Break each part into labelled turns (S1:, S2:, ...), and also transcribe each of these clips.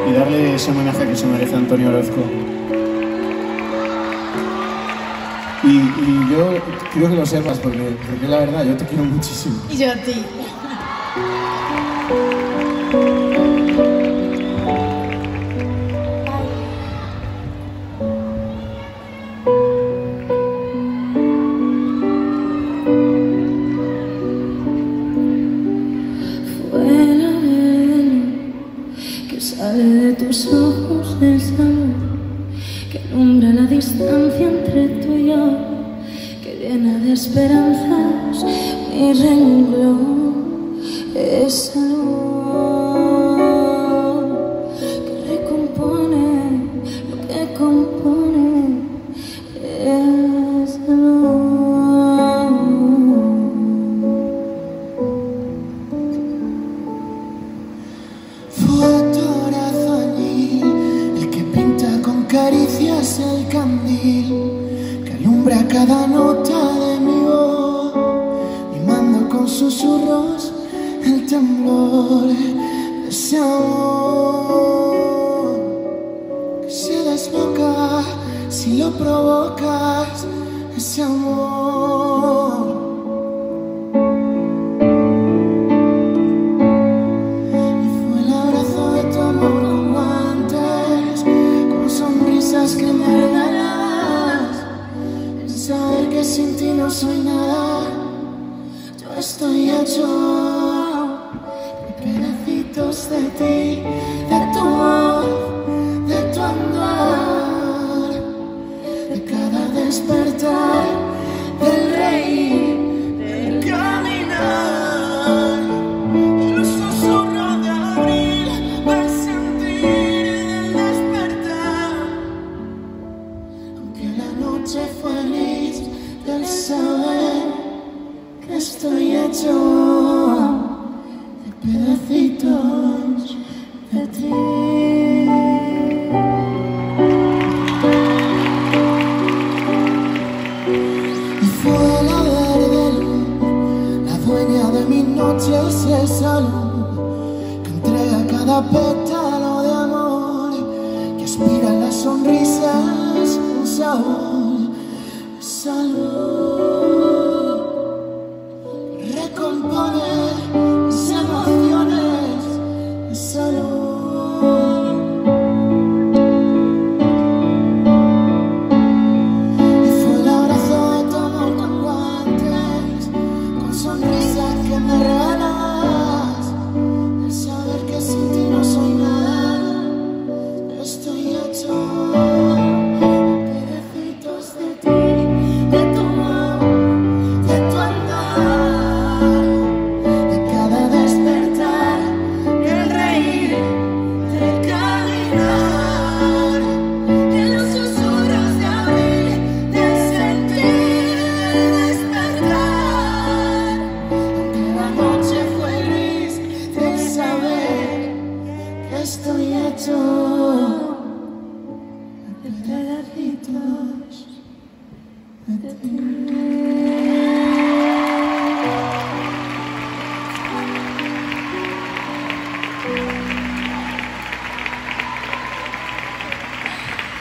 S1: y darle ese homenaje que se merece Antonio Orozco. Y yo quiero que lo sepas porque la verdad, yo te quiero muchísimo.
S2: Y yo a ti.
S3: Sale de tus ojos esa luz que alumbra la distancia entre tú y yo, que llena de esperanzas mi renglón. Esa luz que recompone lo que compone. Esa luz.
S4: Caricias el candil que alumbra cada nota de mi voz, mimando con susurros el temblor de ese amor que se desboca si lo provocas, ese amor. Que me regalas, el saber que sin ti no soy nada. Yo estoy hecho de pedacitos de ti, de tu voz, de tu andar, de cada despertar, del reír, del caminar, el susurro de abril, del sentir, del despertar. La noche fue gris, del saber que estoy hecho de pedacitos de ti. Y fue la verde luz, la dueña de mis noches, esa luz que entrega cada pétalo de amor, que aspira en las sonrisas un sabor, salud, recompone mis emociones, salud. Y fue el abrazo de tu amor con guantes, con sonrisas que me regalas, el saber que sin ti no soy nada. Estoy hecho estoy hecho de pedacitos de ti.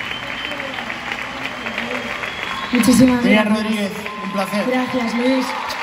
S2: Muchísimas
S1: María
S2: gracias.
S1: Rodríguez, un placer.
S2: Gracias, Luis.